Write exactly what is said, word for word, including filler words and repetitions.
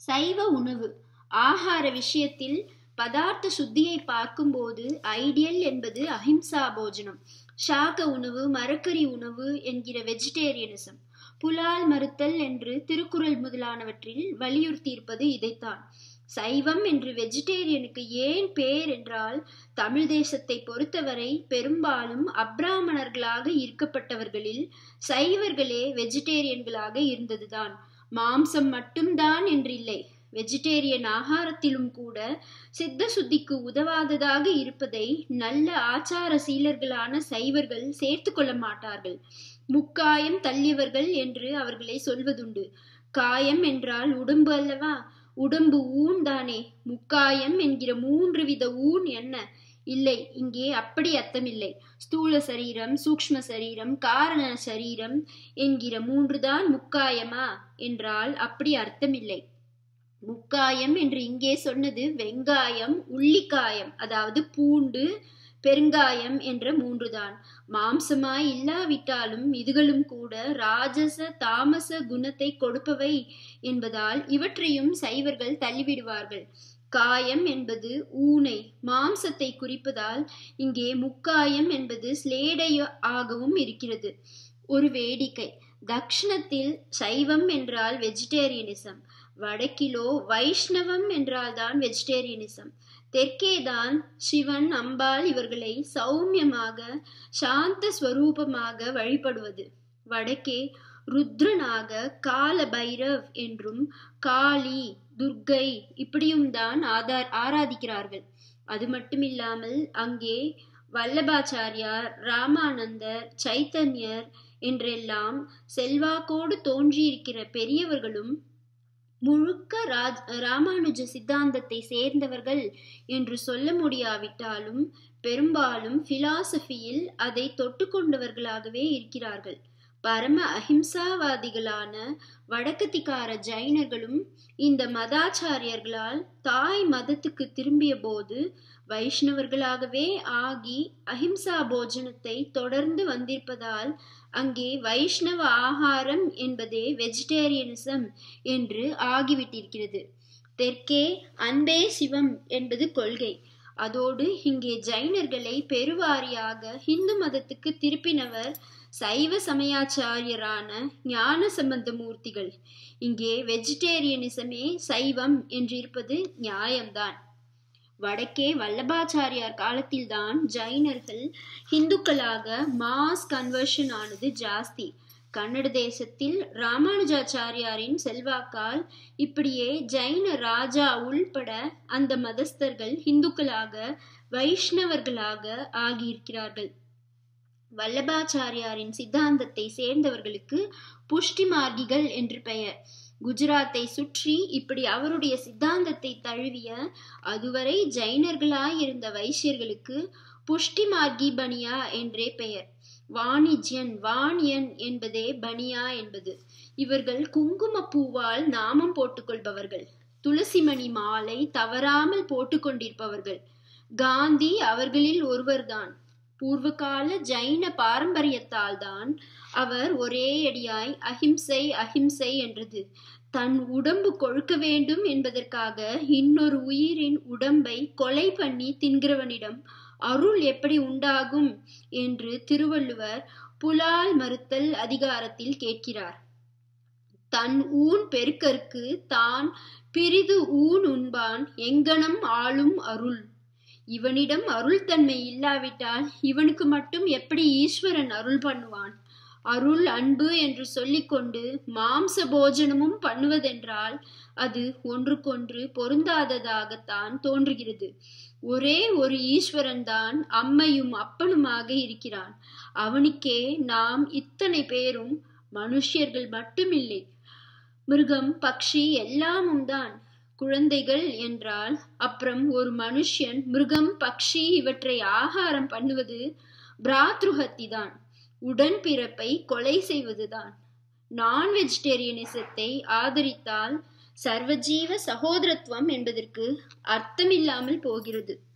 சைவ உணவு ஆகார விஷயத்தில் பதார்த்த சுத்தியை பார்க்கும்போது ஐடியல் என்பது அஹிம்சா போஜனம். ஷாக உணவு, மரக்கறி உணவு என்கிற வெஜிடேரியனிசம். புலால் மறுத்தல் என்று திருக்குறள் முதலானவற்றில் வலியுறுத்தியிருப்பது இதைத்தான். சைவம் என்று வெஜிடேரியனுக்கு ஏன் பேர் என்றால், தமிழ் தேசத்தை பொறுத்தவரை பெரும்பாலும் அப்ராமணர்களாக இருக்கப்பட்டவர்களில் சைவர்களே வெஜிடேரியன்களாக இருந்ததுதான். மாம்சம் மட்டும்தான் என்றில்லை, வெஜிடேரியன் ஆகாரத்திலும் கூட சித்த சுத்திக்கு உதவாததாக இருப்பதை நல்ல ஆச்சார சீலர்களான சைவர்கள் சேர்த்து கொள்ள மாட்டார்கள். முக்காயம் தள்ளியவர்கள் என்று அவர்களை சொல்வதுண்டு. காயம் என்றால் உடம்பு அல்லவா? உடம்பு ஊன் தானே. முக்காயம் என்கிற மூன்று வித ஊன் என்ன? இல்லை, இங்கே அப்படி அர்த்தமில்லை. ஸ்தூல சரீரம், சூக்ஷ்ம சரீரம், காரண சரீரம் என்கிற மூன்றுதான் முக்காயமா என்றால் அப்படி அர்த்தமில்லை. முக்காயம் என்று இங்கே சொன்னது வெங்காயம், உள்ளிக்காயம், அதாவது பூண்டு, பெருங்காயம் என்ற மூன்றுதான். மாம்சமாய் இல்லாவிட்டாலும் இதுகளும் கூட ராஜச தாமச குணத்தை கொடுப்பவை என்பதால் இவற்றையும் சைவர்கள் தள்ளிவிடுவார்கள். காயம் என்பது ஊனை, மாம்சத்தை குறிப்பதால் இங்கே முக்காயம் என்பது ஸ்லேடை ஆகவும் இருக்கிறது. ஒரு வேடிக்கை, தக்ஷணத்தில் சைவம் என்றால் வெஜிடேரியனிசம், வடக்கிலோ வைஷ்ணவம் என்றால்தான் வெஜிடேரியனிசம். தெற்கேதான் சிவன், அம்பாள் இவர்களை சௌமியமாக சாந்த ஸ்வரூபமாக வழிபடுவது. வடக்கே ருத்ரனாக கால பைரவ் என்றும் காளி, துர்கை இப்படியும் தான் ஆதார் ஆராதிக்கிறார்கள். அது மட்டுமில்லாமல் அங்கே வல்லபாச்சாரியார், ராமானந்தர், சைத்தன்யர் என்றெல்லாம் செல்வாக்கோடு தோன்றியிருக்கிற பெரியவர்களும் முழுக்க ராஜ் ராமானுஜ சித்தாந்தத்தை சேர்ந்தவர்கள் என்று சொல்ல முடியாவிட்டாலும் பெரும்பாலும் பிலாசபியில் அதை தொட்டு கொண்டவர்களாகவே இருக்கிறார்கள். பரம அஹிம்சாவாதிகளான வடக்கத்திக்கார ஜைனர்களும் இந்த மதாச்சாரியர்களால் தாய் மதத்துக்கு திரும்பிய போது வைஷ்ணவர்களாகவே ஆகி அஹிம்சா போஜனத்தை தொடர்ந்து வந்திருப்பதால் அங்கே வைஷ்ணவ ஆகாரம் என்பதே வெஜிடேரியனிசம் என்று ஆகிவிட்டிருக்கிறது. தெற்கே அன்பே சிவம் என்பது கொள்கை. அதோடு இங்கே ஜைனர்களை பெருவாரியாக இந்து மதத்துக்கு திருப்பினவர் சைவ சமயாச்சாரியரான ஞான சம்பந்த மூர்த்திகள். இங்கே வெஜிடேரியனிசமே சைவம் என்றிருப்பது நியாயம்தான். வடக்கே வல்லபாச்சாரியார் காலத்தில்தான் ஜைனர்கள் இந்துக்களாக மாஸ் கன்வர்ஷன் ஆனது ஜாஸ்தி. கன்னட தேசத்தில் ராமானுஜாச்சாரியாரின் செல்வாக்கால் இப்படியே ஜைன ராஜா உள்பட அந்த மதஸ்தர்கள் இந்துக்களாக வைஷ்ணவர்களாக ஆகியிருக்கிறார்கள். வல்லபாச்சாரியாரின் சித்தாந்தத்தை சேர்ந்தவர்களுக்கு புஷ்டி மார்க்கிகள் என்று பெயர். குஜராத்தை சுற்றி இப்படி அவருடைய சித்தாந்தத்தை தழுவிய அதுவரை ஜைனர்களாயிருந்த வைசியர்களுக்கு புஷ்டி மார்க்கி பனியா என்றே பெயர். வாணிஜ்யன், வாணியன் என்பதே பனியா என்பது. இவர்கள் குங்கும பூவால் நாமம் போட்டுக்கொள்பவர்கள். துளசிமணி மாலை தவறாமல் போட்டுக்கொண்டிருப்பவர்கள். காந்தி அவர்களில் ஒருவர்தான். பூர்வகால ஜைன பாரம்பரியத்தால் தான் அவர் ஒரே அடியாய் அஹிம்சை அஹிம்சை என்றது. தன் உடம்பு கொழுக்க வேண்டும் என்பதற்காக இன்னொரு உயிரின் உடம்பை கொலை பண்ணி தின்கிறவனிடம் அருள் எப்படி உண்டாகும் என்று திருவள்ளுவர் புலால் மறுத்தல் அதிகாரத்தில் கேட்கிறார். தன் ஊன் பெருக்கற்கு தான் பிரிது ஊன் உண்பான் எங்கனம் ஆளும் அருள். இவனிடம் அருள் தன்மை இல்லாவிட்டால் இவனுக்கு மட்டும் எப்படி ஈஸ்வரன் அருள் பண்ணுவான்? அருள் அன்பு என்று சொல்லிக்கொண்டு மாம்ச போஜனமும் பண்ணுவதென்றால் அது ஒன்றுக்கொன்று பொருந்தாததாகத்தான் தோன்றுகிறது. ஒரே ஒரு ஈஸ்வரன் தான் அம்மையும் அப்பனுமாக இருக்கிறான். அவனுக்கே நாம் இத்தனை பேரும் மனுஷியர்கள் மட்டுமில்லை, மிருகம், பக்ஷி எல்லாமும் தான் குழந்தைகள் என்றால் அப்புறம் ஒரு மனுஷன் மிருகம், பக்ஷி இவற்றை ஆகாரம் பண்ணுவது பிராத்ருஹத்தி தான், உடன்பிறப்பை கொலை செய்வதுதான். நான் வெஜிடேரியனிசத்தை ஆதரித்தால் சர்வஜீவ சகோதரத்துவம் என்பதற்கு அர்த்தமில்லாமல் போகிறது.